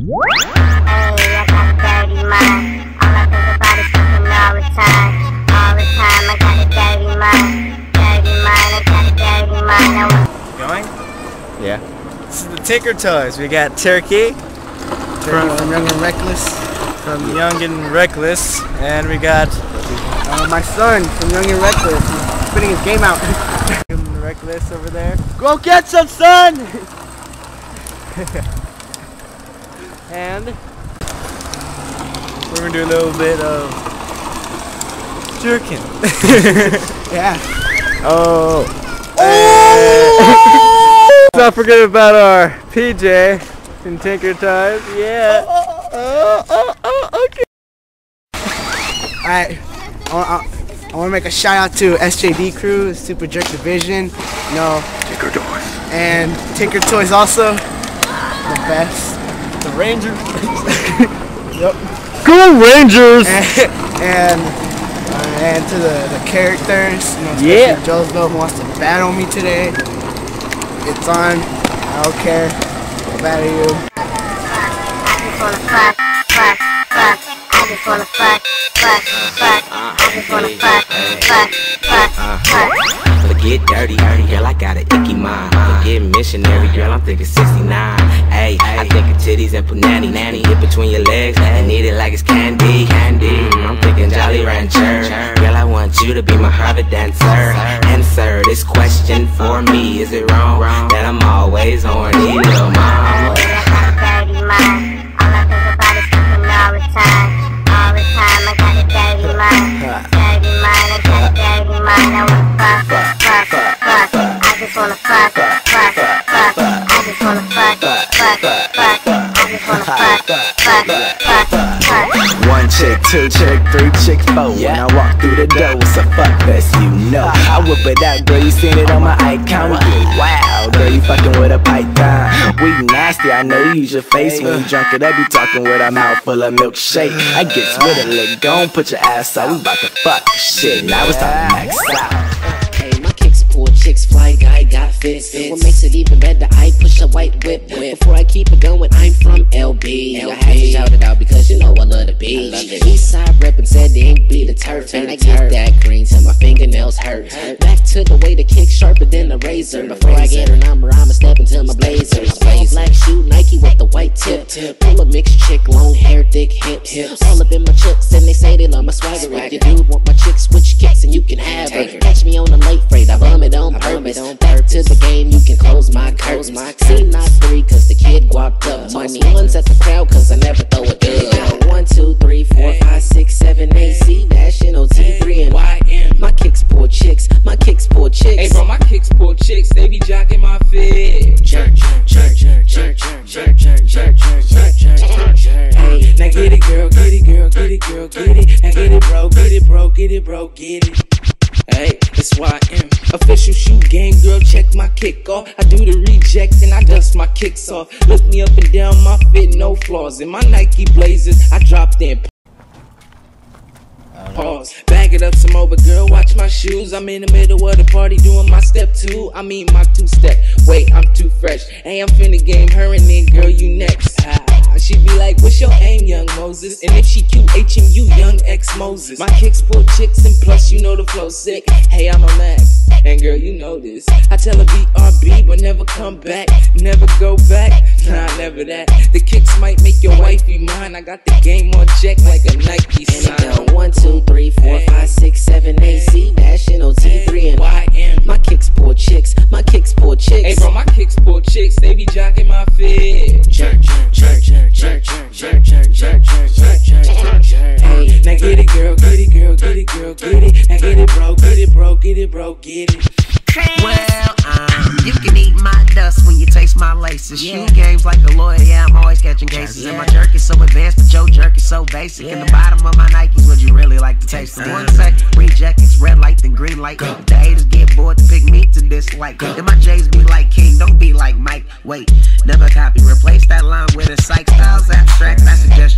I got a dirty mind. All I think about is fucking all the time. All the time, I got a dirty mind. Dirty mind, I got a dirty mind. Going? Yeah. This is the Tinker Toys. We got Turkey from Young and Reckless. From Young and Reckless. And we got my son from Young and Reckless. He's putting his game out. Young and Reckless over there. Go get some, son! And we're gonna do a little bit of jerking. Yeah. Oh. Oh! Let's not forget about our PJ in Tinker Toys. Yeah. Okay. Alright. I want to make a shout out to SJD Crew, Super Jerk Division. You know, Tinker Toys. And Tinker Toys also. The best. The Rangers. Yep. Go Rangers! And to the characters, you know, yeah. Joseph who wants to battle me today. It's on. I don't care. I'll battle you. I just wanna fuck. I just wanna fuck. I just wanna fuck. Look, get dirty, girl, I got an icky mind. Look, get missionary, girl, I'm thinking 69. Ayy, I think of titties and put nanny get between your legs and eat it like it's candy. I'm thinking Jolly Rancher. Girl, I want you to be my Harvard dancer. Answer this question for me. Is it wrong that I'm always horny, little mama? I got a dirty mind. All I think about is fucking all the time. All the time, I got a dirty mind. Dirty mind, I got a dirty mind. I wanna fuck. I just wanna fuck. I just wanna fuck. I just wanna fuck. One chick, two chick, three chick, four. When I walk through the door, it's a fuck fest, you know. I whip it out, girl, you seen it on my icon. Wow, girl, you fucking with a python. We nasty, I know you use your face when you drunk it up. You talking with a mouth full of milkshake. I gets with it, look, gon' put your ass out. We bout to fuck shit, now it's time to max out. Hey, my kicks pull, chicks fly, guy got fits. What makes it even better, I push a white whip. Before I keep it going, I'm from LB. I had to shout it out because you know I love the beach. Eastside reppin' said they ain't be the turf. And I get that green till my fingernails hurt. Back to the way the kick sharper than a razor. Before I get her number, I'ma step into my blazers. All black shoe, Nike with the white tip. Pull a mixed chick, long hair, thick hips. All up in my chucks and they say they love my swagger. If you do want my chick, switch kicks and you can have her. Catch me on the late freight, I bum it on purpose. Back to the game, you can close my curtains. See, not 3, cause the kid guapped up. Money ones at the crowd, cause I never throw it good. 1, 2, 3, 4, 5, 6, 7, 8, C, dash, N-O-T-3, and YM. My kicks pull chicks, my kicks pull chicks. Hey bro, my kicks pull chicks, they be jocking my fit. Jerk. Hey, now get it girl, get it girl, get it girl, get it. Now get it bro, get it bro, get it bro, get it. Hey, it's YM. Official shoot game, girl, check my kick off. I do the reject and I dust my kicks off. Look me up and down my fit, no flaws. In my Nike Blazers, I dropped in. Pause, bag it up some more, but girl, watch my shoes. I'm in the middle of the party doing my step 2. I mean my 2-step. Wait, I'm too fresh. Hey, I'm finna game her and then girl, you next. She be like, what's your aim, young Moses? And if she cute, HMU, young ex-Moses. My kicks pull chicks and plus you know the flow sick. Hey, I'm a Max, and girl, you know this. I tell her BRB, but never come back. Never go back, nah, never that. The kicks might make your wife be mine. I got the game on check like a Nike sign. 1, 2, 3, 4, 5, 6, 7, 8, C, dash, N-O-T-3, and YM. My kicks pull chicks, my kicks pull chicks. Hey bro, my kicks pull chicks, they be jocking my fit. Jerk. Hey, now get it girl, get it girl, get it girl, get it. Now get it bro, get it bro, get it bro, get it. Well, you can eat my dust when you taste my laces. Shoot games like a lawyer, yeah, I'm always catching cases. And my jerk is so advanced, but your jerk is so basic. In the bottom of my Nikes, would you really like to taste them? 1 sec, reject, it's red light, then green light. The haters get bored to pick me to dislike. And my J's be like King, don't be like Mike. Wait, never copy, replace that line with a psych. Styles abstract, I suggest you listen.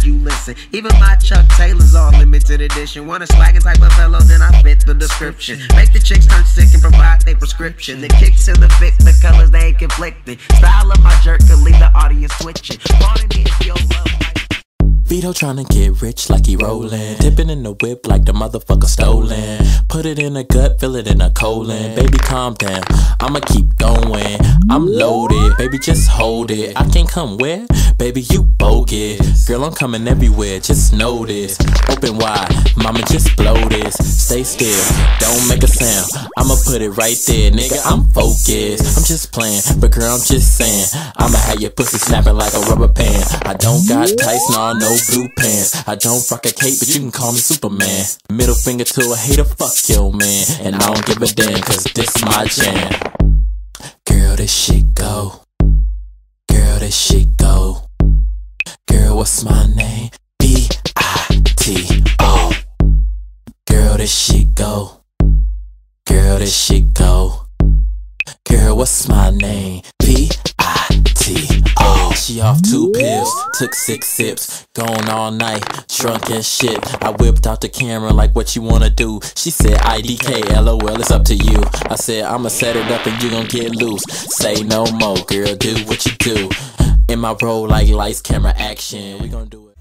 listen. Even my Chuck Taylors all limited edition. Want a swaggin' type of fellow, then I fit the description. Make the chicks turn sick and provide their prescription. The kicks in the fit, the colors they ain't conflicting. Style of my jerk can leave the audience switching. Pardon me if your love. Vito tryna get rich like he rollin', dipping in the whip like the motherfucker stolen. Put it in a gut, fill it in a colon. Baby, calm down, I'ma keep going. I'm loaded, baby, just hold it. I can't come where? Baby, you bogus. Girl, I'm coming everywhere, just know this. Open wide, mama, just blow this. Stay still, don't make a sound. I'ma put it right there, nigga, I'm focused. I'm just playing, but girl, I'm just saying. I'ma have your pussy snapping like a rubber band. I don't got tights, no blue pants. I don't rock a cape, but you can call me Superman. Middle finger to a hater, fuck your man. And I don't give a damn, cause this my jam. Girl, this shit go. Girl, this shit go. Girl, what's my name? B-I-T-O. Girl, this shit go. Girl, this shit go. Girl, what's my name? P-I-T-O. She off 2 pills, took 6 sips, gone all night, drunk as shit. I whipped out the camera like, what you wanna do? She said IDK, LOL, it's up to you. I said, I'ma set it up and you gon' get loose. Say no more, girl, do what you do. In my role like lights, camera, action. We gon' do it.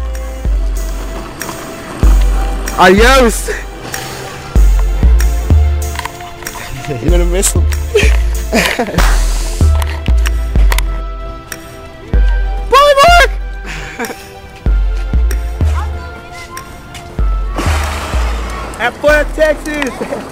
Adios! You're gonna miss them. Bye, Mark! Have fun, Texas!